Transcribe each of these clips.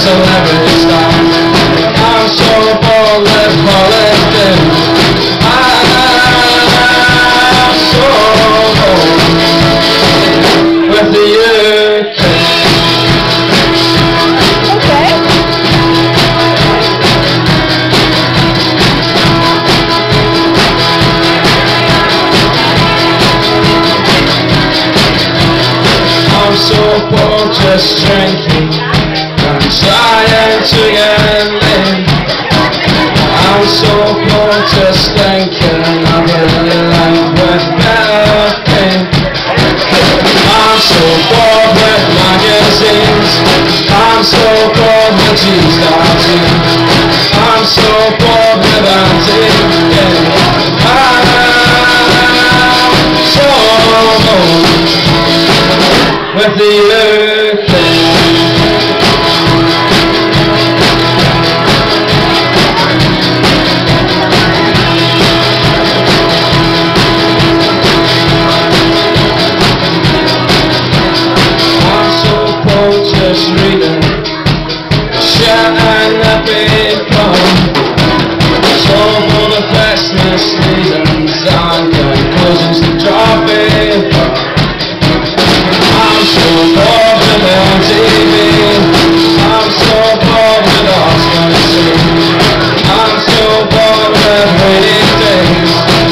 celebrity star. I'm so bored with holiday. I'm so bored with the UK. I'm so bored just drinking and trying to get in. I'm so bored just thinking of a life with better things. I'm so bored with magazines. I'm so bored with G-stars. I'm so bored with anti-gay. I'm so bored with the UK. I'm so bored just reading shit and the big poem. So for the Christmas seasons I'm getting cousins to drop it. I'm so bored with MTV. I'm so bored with Oscar Street. I'm so bored with rainy days.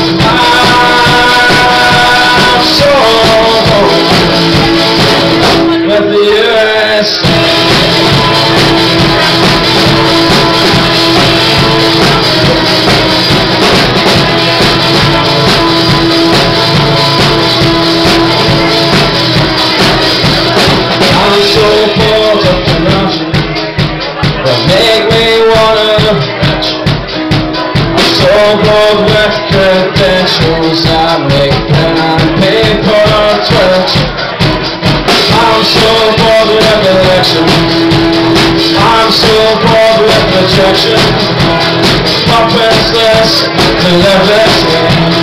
I'm so bored with the USA. I'm so bored of the notion that make me wanna bitch. I'm so bored with credentials that make pen and paper twitch. I'm so bored with elections. I'm so bored with rejection. Puppets list to live this way.